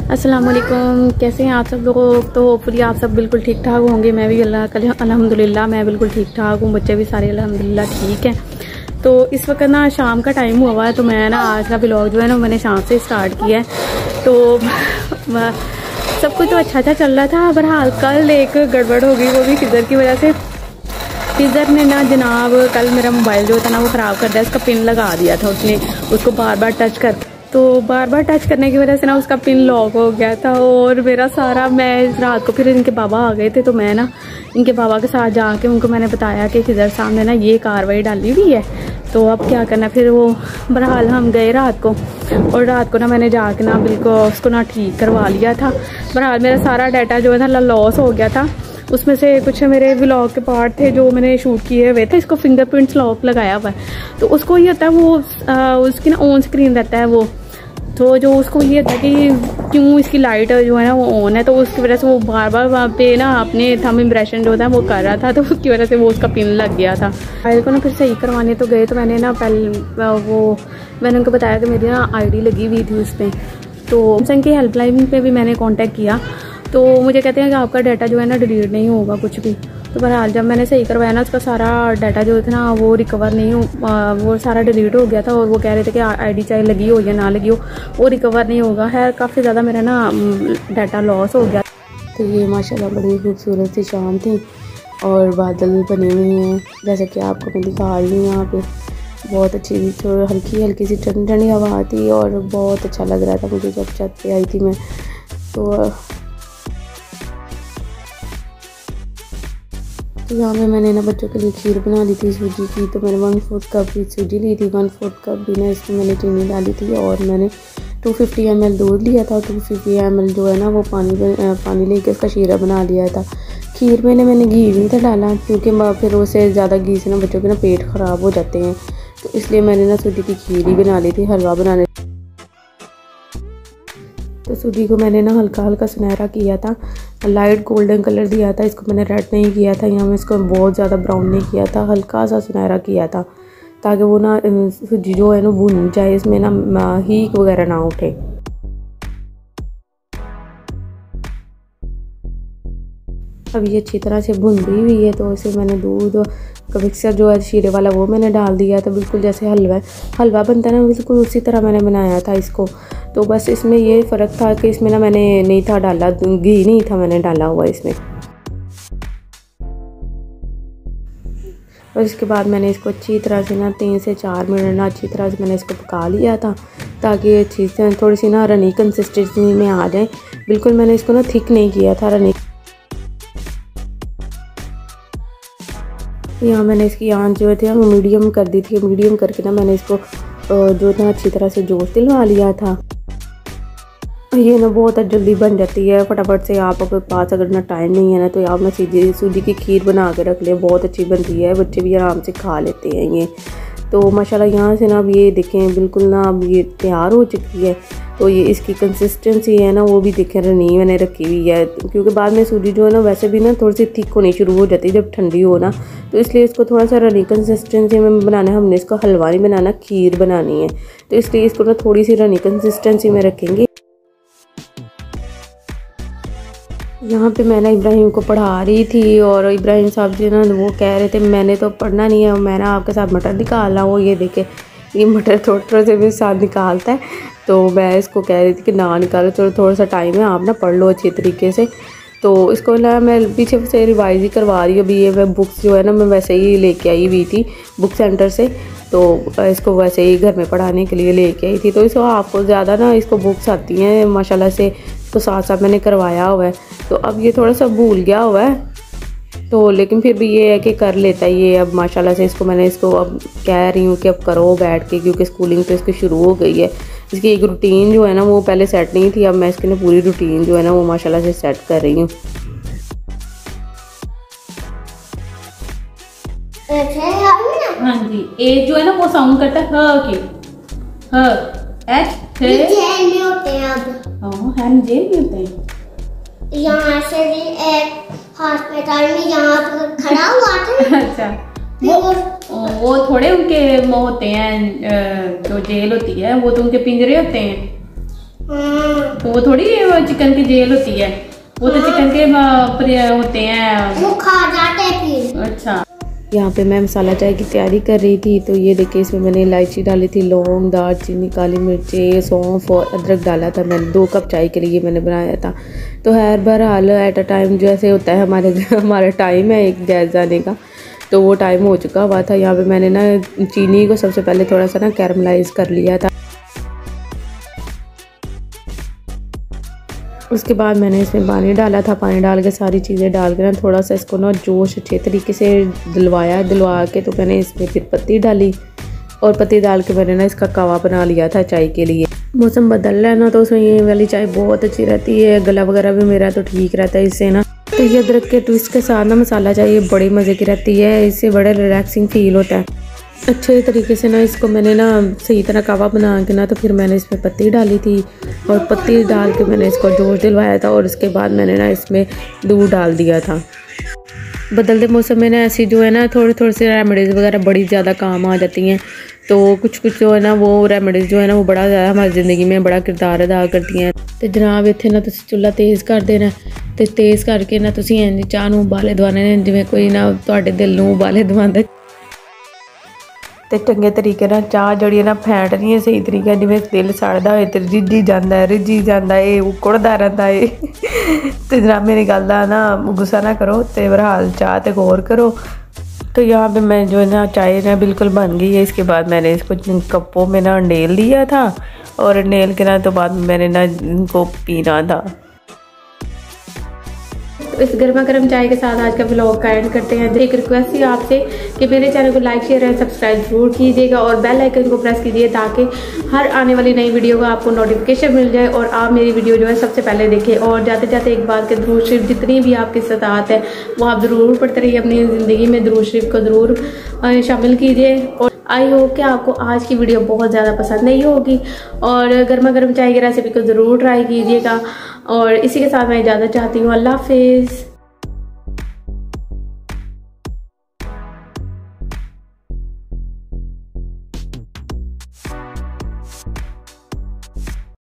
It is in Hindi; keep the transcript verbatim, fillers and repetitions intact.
अस्सलाम वालेकुम, कैसे हैं आप सब लोग। तो होपफुली आप सब बिल्कुल ठीक ठाक होंगे। मैं भी अल्लाह कल अल्हम्दुलिल्लाह मैं बिल्कुल ठीक ठाक हूँ। बच्चे भी सारे अल्हम्दुलिल्लाह ठीक हैं। तो इस वक्त ना शाम का टाइम हुआ है, तो मैं ना आज का व्लॉग जो है ना मैंने शाम से स्टार्ट किया है। तो सब कुछ तो अच्छा अच्छा चल रहा था, बहरहाल कल एक गड़बड़ हो गई, वो भी फिजर की वजह से। फिजर ने ना जनाब कल मेरा मोबाइल जो था ना वो ख़राब कर दिया। उसका पिन लगा दिया था उसने, उसको बार बार टच कर तो बार बार टच करने की वजह से ना उसका पिन लॉक हो गया था। और मेरा सारा, मैं रात को फिर इनके बाबा आ गए थे, तो मैं ना इनके बाबा के साथ जाके उनको मैंने बताया कि फिजर सामने ना ये कार्रवाई डाली हुई है, तो अब क्या करना। फिर वो बहरहाल हम गए रात को, और रात को ना मैंने जाके ना बिल्कुल उसको ना ठीक करवा लिया था। बहरहाल मेरा सारा डाटा जो है ना लॉस हो गया था। उसमें से कुछ मेरे व्लॉग के पार्ट थे जो मैंने शूट किए हुए थे। इसको फिंगरप्रिंट्स लॉक लगाया हुआ है, तो उसको ये होता है वो आ, उसकी ना ऑन स्क्रीन रहता है वो, तो जो उसको ये था कि क्यों इसकी लाइट जो है ना वो ऑन है, तो उसकी वजह से वो बार बार वहाँ पे ना अपने थंब इम्प्रेशन जो था वो कर रहा था, तो उसकी वजह से वो उसका पिन लग गया था। फाइल को ना फिर सही करवाने तो गए, तो मैंने ना पहले वो मैंने उनको बताया कि मेरी ना आईडी लगी हुई थी उस पर। तो सैमसंग की हेल्पलाइन पे भी मैंने कॉन्टैक्ट किया, तो मुझे कहते हैं कि आपका डाटा जो है ना डिलीट नहीं होगा कुछ भी। तो बहरहाल जब मैंने सही करवाया ना उसका सारा डाटा जो था ना वो रिकवर नहीं हो, वो सारा डिलीट हो गया था। और वो कह रहे थे कि आईडी चाहे लगी हो या ना लगी हो वो रिकवर नहीं होगा। है काफ़ी ज़्यादा मेरा ना डाटा लॉस हो गया। तो ये माशाल्लाह बड़ी खूबसूरत सी शाम थी और बादल बने हुए हैं जैसे कि आपको मैं दिखा रही हूँ। यहाँ पे बहुत अच्छी तो हल्की हल्की सी ठंडी ठंडी हवा थी और बहुत अच्छा लग रहा था मुझे जब छत पे आई थी मैं। तो तो यहाँ पे मैंने ना बच्चों के लिए खीर बना ली थी सूजी की। तो मैंने वन फोर्थ कप भी सूजी ली थी, वन फोर्थ कप भी ना इसमें मैंने चीनी डाली थी, और मैंने टू फिफ्टी एम एल दूध लिया था और टू फिफ्टी एम एल जो है ना वो पानी पानी लेके उसका शीरा बना लिया था। खीर में ना मैंने घी नहीं था डाला, क्योंकि फिर उससे ज़्यादा घी से ना बच्चों के ना पेट ख़राब हो जाते हैं, तो इसलिए मैंने ना सूजी की खीर ही बना ली थी हलवा बनाने। तो सूजी को मैंने ना हल्का हल्का सुनहरा किया था, लाइट गोल्डन कलर दिया था इसको, मैंने रेड नहीं किया था। यहाँ में इसको बहुत ज़्यादा ब्राउन नहीं किया था, हल्का सा सुनहरा किया था ताकि वो ना सूजी जो है ना भुन जाए, इसमें ना हीक वगैरह ना उठे। अब ये अच्छी तरह से भुन गई हुई है, तो इसे मैंने दूध का मिक्सर जो है शीरे वाला वो मैंने डाल दिया था। बिल्कुल जैसे हलवा हलवा बनता है ना बिल्कुल उसी तरह मैंने बनाया था इसको। तो बस इसमें ये फ़र्क था कि इसमें ना मैंने नहीं था डाला, घी नहीं था मैंने डाला हुआ इसमें। और इसके बाद मैंने इसको अच्छी तरह से ना तीन से चार मिनट ना अच्छी तरह से मैंने इसको पका लिया था, ताकि अच्छी से थोड़ी सी ना रनी कंसिस्टेंसी में आ जाए। बिल्कुल मैंने इसको ना थिक नहीं किया था रनी। यहाँ मैंने इसकी आंच जो थे वो मीडियम कर दी थी, मीडियम करके ना मैंने इसको जो था अच्छी तरह से जोश दिलवा लिया था। ये ना बहुत जल्दी बन जाती है फटाफट से। आप अगर पास अगर ना टाइम नहीं है ना तो आप ना सीधी सूजी की खीर बना के रख लें, बहुत अच्छी बनती है, बच्चे भी आराम से खा लेते हैं ये। तो माशाल्लाह यहाँ से ना अब ये देखें बिल्कुल ना अब ये तैयार हो चुकी है। तो ये इसकी कंसिस्टेंसी है ना वो भी देखें रनी मैंने रखी हुई है, क्योंकि बाद में सूजी जो है ना वैसे भी ना थोड़ी सी थिक होनी शुरू हो जाती है जब ठंडी हो ना, तो इसलिए इसको थोड़ा सा रनी कंसिस्टेंसी में बनाना है। हमने इसको हलवा नहीं बनाना, खीर बनानी है, तो इसलिए इसको ना थोड़ी सी रनी कंसिस्टेंसी में रखेंगे। यहाँ पे मैं ना इब्राहिम को पढ़ा रही थी, और इब्राहिम साहब जी ना वो कह रहे थे मैंने तो पढ़ना नहीं है, मैं ना आपके साथ मटर निकालना हूँ। ये देखे ये मटर थोड़ा थोड़ा से भी साथ निकालता है, तो मैं इसको कह रही थी कि ना निकालो, थोड़ा थोड़ा सा टाइम है, आप ना पढ़ लो अच्छी तरीके से। तो इसको ना मैं पीछे से रिवाइज ही करवा रही हूँ। अभी ये मैं बुक्स जो है ना मैं वैसे ही लेके आई हुई थी बुक सेंटर से, तो इसको वैसे ही घर में पढ़ाने के लिए लेके आई थी। तो इसको आपको ज़्यादा ना इसको बुक्स आती हैं माशाल्लाह से, तो साथ साथ मैंने करवाया हुआ है। तो अब ये थोड़ा सा भूल गया हुआ है, तो लेकिन फिर भी ये है कि कर लेता है ये अब माशाल्लाह से। इसको मैंने इसको अब कह रही हूँ कि अब करो बैठ के, क्योंकि स्कूलिंग तो इसकी शुरू हो गई है। इसकी एक रूटीन जो है ना वो पहले सेट नहीं थी, अब मैं इसकी ना पूरी रूटीन जो है ना वो माशाल्लाह से सेट कर रही हूँ। हाँ जी, ए जो है ना वो साउंड करता है ह के, ह एच जेल में होते हैं अब। हाँ हम जेल में होते हैं। यहाँ से भी एक हॉस्पिटल में यहाँ पर खड़ा हुआ था। अच्छा वो वो थोड़े उनके वो होते हैं जो जेल होती है वो तो उनके पिंजरे होते हैं। वो थोड़ी चिकन की जेल होती है, वो तो चिकन के होते हैं, वो खा जाते फिर। अच्छा, यहाँ पे मैं मसाला चाय की तैयारी कर रही थी। तो ये देखिए इसमें मैंने इलायची डाली थी, लौंग, दालचीनी, काली मिर्चें, सौंफ और अदरक डाला था। मैंने दो कप चाय के लिए मैंने बनाया था। तो हर बहरहाल एट अ टाइम जैसे होता है हमारे हमारा टाइम है एक गैस जाने का, तो वो टाइम हो चुका हुआ था। यहाँ पे मैंने ना चीनी को सबसे पहले थोड़ा सा ना कैरमलाइज कर लिया था। उसके बाद मैंने इसमें पानी डाला था। पानी डाल के सारी चीज़ें डाल के ना थोड़ा सा इसको ना जोश अच्छे तरीके से दिलवाया। दिलवा के तो मैंने इसमें फिर पत्ती डाली और पत्ती डाल के मैंने ना इसका कावा बना लिया था चाय के लिए। मौसम बदल रहा है ना, तो उसमें ये वाली चाय बहुत अच्छी रहती है। गला वगैरह भी मेरा तो ठीक रहता है इससे ना। तो ये अदरक के ट्विस्ट के साथ ना मसाला चाय ये बड़ी मज़े की रहती है, इससे बड़ा रिलैक्सिंग फील होता है। अच्छे तरीके से ना इसको मैंने ना सही तरह कावा बना के ना तो फिर मैंने इसमें पत्ती डाली थी और पत्ती डाल के मैंने इसको जोश दिलवाया था। और उसके बाद मैंने ना इसमें दूध डाल दिया था। बदलते मौसम में ना ऐसी जो है ना थोड़ी थोड़ी सी रेमेडीज़ वगैरह बड़ी ज़्यादा काम आ जाती हैं। तो कुछ कुछ जो है ना वो रेमेडीज़ जो है ना वो बड़ा ज़्यादा हमारी ज़िंदगी में बड़ा किरदार अदा करती हैं। तो जनाब इत्थे ना तुसीं चुल्हा तेज़ कर देना ते तेज़ करके ना तुसीं इंज चाह नूं उबाले दवाने ने जिवें कोई ना तुहाडे दिल नूं उबाले दवांदा। तो चंगे तरीके ना चाह जड़ी ना फैंटनी है सही तरीके जिवें दिल सड़दा होए ते रिझी जांदा है रिझी जांदा है उकड़दा रहिंदा है। तो जनाब मेरी गल दा ना गुस्सा ना करो, ते बहरहाल चाह ते गौर करो। तो यहाँ पे मैं जो है ना चाय ना बिल्कुल बन गई है। इसके बाद मैंने इसको कपों में ना नेल लिया था और नेल के ना तो बाद मैंने ना इनको पीना था। तो इस गर्मा गर्म चाय के साथ आज का व्लॉग का एंड करते हैं। एक रिक्वेस्ट थी आपसे कि मेरे चैनल को लाइक शेयर एंड सब्सक्राइब जरूर कीजिएगा और बेल आइकन को प्रेस कीजिए ताकि हर आने वाली नई वीडियो का आपको नोटिफिकेशन मिल जाए और आप मेरी वीडियो जो है सबसे पहले देखें। और जाते जाते एक बार के दुरूद शरीफ जितनी भी आपकी इस्तात है वो आप ज़रूर पढ़ते रहिए, अपनी ज़िंदगी में दुरूद शरीफ को ज़रूर शामिल कीजिए। और आई होप कि आपको आज की वीडियो बहुत ज़्यादा पसंद नहीं होगी और गर्मा गर्म चाय की रेसिपी को ज़रूर ट्राई कीजिएगा। और इसी के साथ मैं इजाज़त चाहती हूँ। अल्लाह हाफिज़।